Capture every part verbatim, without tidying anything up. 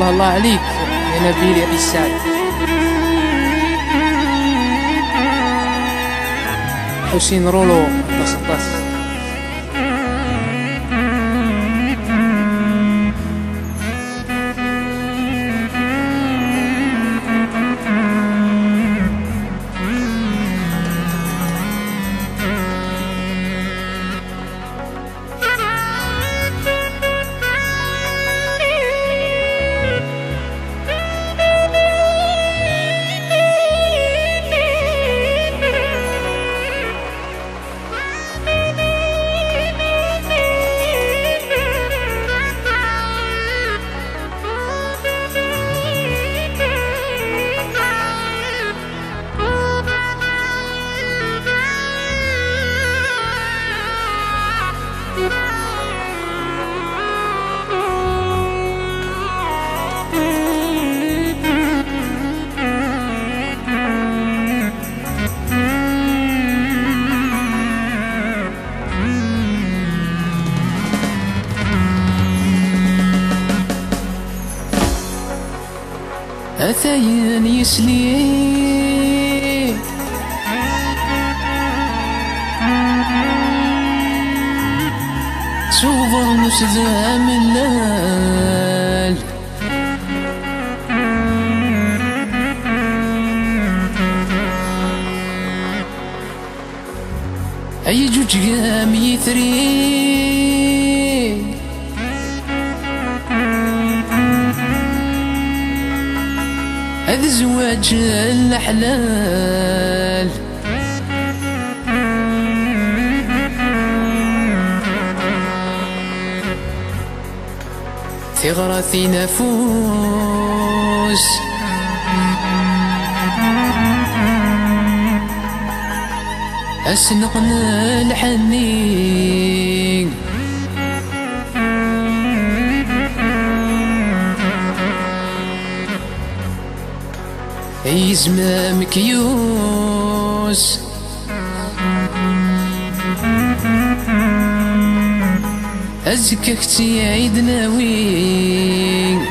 الله الله عليك يا نبيل يا بسعد. حسين رولو بسطاس. أثاين يسلي صوبر نسذا من لال أي جوج قام يثري هذا زواج الحلال ثغرة نفوس أسنقنا الحنين يزمام كيوس أزكى كتي عيد ناوي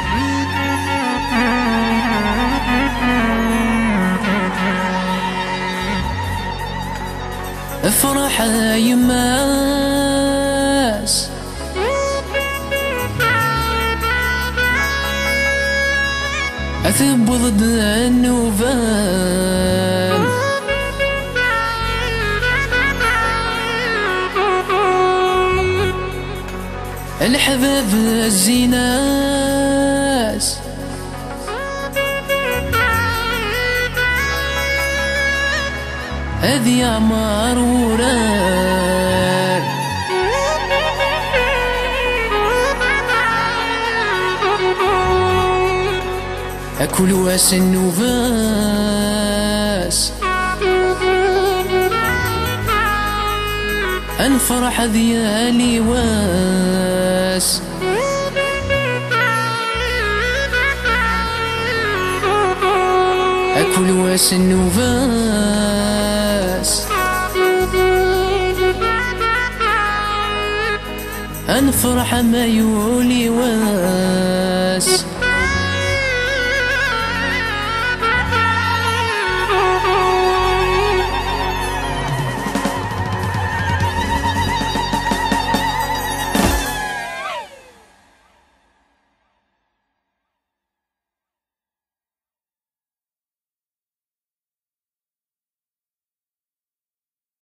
افرح يماس أثب ضد النوفان الحباب الزيناس هذي عمار ورار أكل واس النوفاس أنفرح ديالي واس أكل واس النوفاس أنفرح ما يولي واس